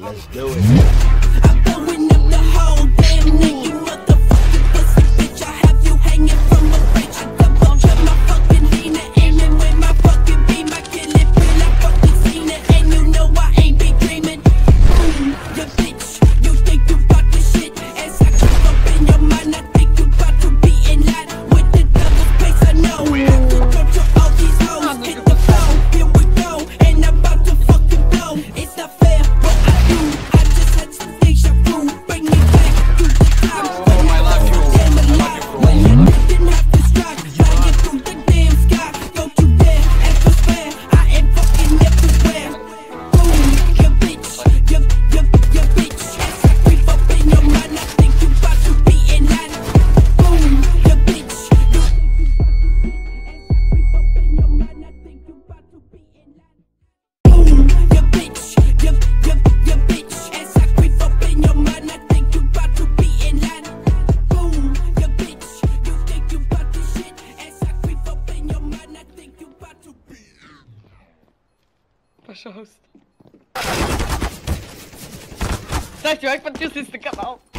Let's do it. I'm blowing up the whole damn thing, you motherfucking pussy bitch. I have you hanging from a bridge. I double check my fucking leaner, aiming with my fucking beam. I kill it real, I fucking seen it, and you know I ain't be dreaming. Boom, you bitch, you think you got this shit? As I creep up in your mind, I think you about to be in line with the double space. I know have to control all these hoes. Hit the flow, here we go, and I'm about to fucking blow. It's not fair what I do. I just had some deja vu. Bring me back to the time when I was so damn alive. When you didn't have to strive, flying through the damn sky. Don't you dare ever swear I am fucking everywhere. Boom, you bitch, you bitch. As I creep up in your mind, I think you about to be in line. Boom, you bitch, you. As I creep up in your mind, I think you about to be in line. Boom, you bitch, you bitch. As I creep up in your mind, I think you about to be in line. Boom, you bitch, you think you about this shit. As I creep up in your mind, I think you about to be. Пожалуйста. Ставьте лайк, подписывайтесь на канал.